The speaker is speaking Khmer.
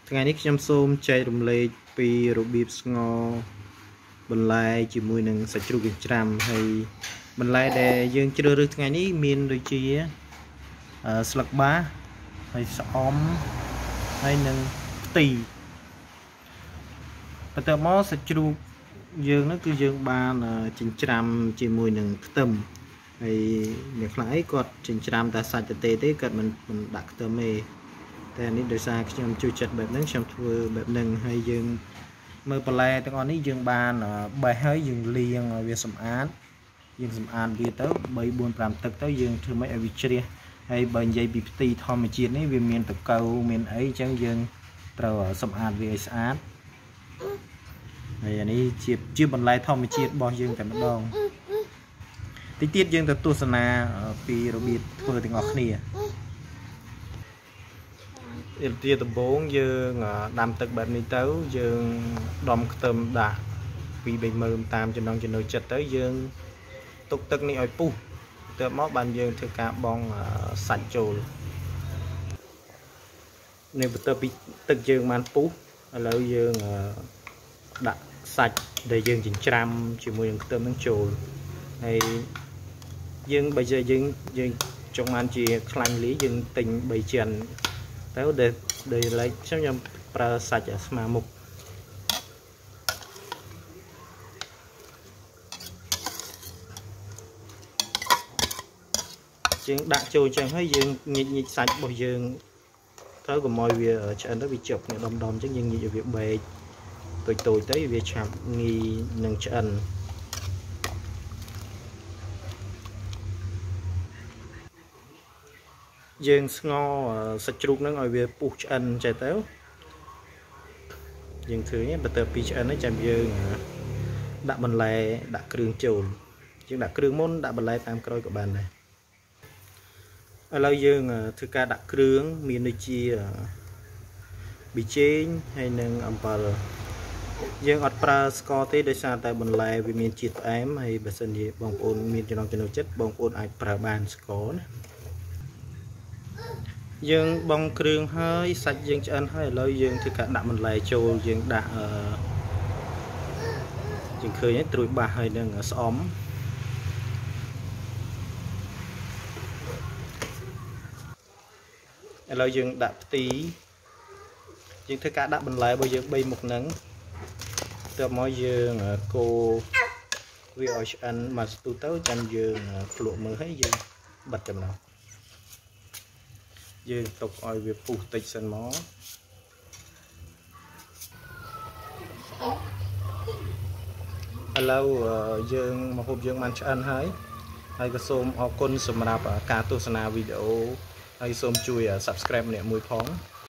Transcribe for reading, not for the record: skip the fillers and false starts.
ថ្ងៃនេះខ្ញុំសូមចែករំលែកពីរបៀបស្ងោរបន្លែជាមួយនឹងសាច់ជ្រូកចិញ្ច្រាំហើយបន្លែដែលយើងជ្រើសរើសថ្ងៃនេះមានដូចជាស្លឹកបាសហើយស្អំហើយនឹងផ្ទីបន្ទាប់មកសាច់ជ្រូកយើងនោះគឺយើងបានចិញ្ច្រាំជាមួយនឹងខ្ទឹមហើយអ្នកខ្លះអីគាត់ចិញ្ច្រាំតែសាច់ទេគាត់មិនដាក់ខ្ទឹមទេតែនេះដោយសារខ្ញុំជួយចិត្តបែបហ្នឹងខ្ញុំធ្វើបែបហ្នឹងហើយយើងមើលបន្លែទាំងអស់នេះយើងបានបេះហើយយើងលាងឲ្យវាសម្អាតយើងសម្អាតវាទៅ3 4 5ទឹកទៅយើងធ្វើម៉េចឲ្យវាជ្រះហើយបើនិយាយពីផ្ទីធម្មជាតិនេះវាមានតកៅមានអីអញ្ចឹងយើងត្រូវសម្អាតវាឲ្យស្អាតហើយអានេះជាបន្លែធម្មជាតិរបស់យើងតែម្ដងតិចទៀតយើងទៅទស្សនាពីរបៀបធ្វើទាំងអស់គ្នាជាដំបូងយើងដាំទឹកបែបនេះទៅយើងដំខ្ទឹមដាក់ពី3មើមតាមចំណង់ចំណូលចិត្តទៅយើងទុកទឹកនេះឲ្យពុះទៅមកបានយើងធ្វើការបង់សាច់ចូលនេះបន្ទាប់ពីទឹកយើងបានពុះឥឡូវយើងដាក់សាច់ដែលយើងចិញ្ច្រាំជាមួយនឹងខ្ទឹមនឹងចូលហើយយើងបើយើងចង់បានជាខ្លាញ់លីយើងទិញ3ចិនទៅដែលឡែកខ្ញុំប្រើសាច់ស្មើមុខយើងដាក់ចូលចឹងហើយយើងញិចសាច់របស់យើងត្រូវកុំឲ្យវាឆ្អិនទៅវាជាប់គ្នាដុំចឹងយើងញិចឲ្យវាបែកតូចទៅវាឆាប់ងាយនឹងឆ្អិនយើងស្ងោរសាច់ជ្រូកហ្នឹងឲ្យវាពុះឆ្អិនចេះទៅយើងឃើញបន្ទាប់ពីឆ្អិនហើយចាំយើងដាក់បន្លែដាក់គ្រឿងចូលយើងដាក់គ្រឿងមុនដាក់បន្លែតាមក្រោយក៏បានដែរឥឡូវយើងធ្វើការដាក់គ្រឿងមានដូចជាប៊ីចេងហើយនឹងអំបិលយើងអត់ប្រើស្ករទេដោយសារតែបន្លែវាមានជាតិផ្អែមហើយបើសិនជាបងប្អូនមានចំណង់ចំណូលចិត្តបងប្អូនអាចប្រើបានស្ករណាយើងបងគ្រឿងហើយសាច់យើងឆ្អិនហើយឥឡូវយើងធ្វើការដាក់បន្លែចូលយើងដាក់យើងឃើញត្រួយបាសហើយនឹងស្អំឥឡូវយើងដាក់ផ្ទីយើងធ្វើការដាក់បន្លែរបស់យើង3មុខហ្នឹងទៅមកយើងកូរវាឲ្យឆ្អិនមកស្ទុះទៅចាំយើងភ្លក់មើលហើយយើងបិទចំណោះយើងទុកឲ្យវាពុះតិចសិនមកឥឡូវយើងមកហូបយើងបានឆ្អិនហើយក៏សូមអរគុណសម្រាប់ការទស្សនាវីដេអូហើយសូមជួយ Subscribe ម្នាក់មួយផង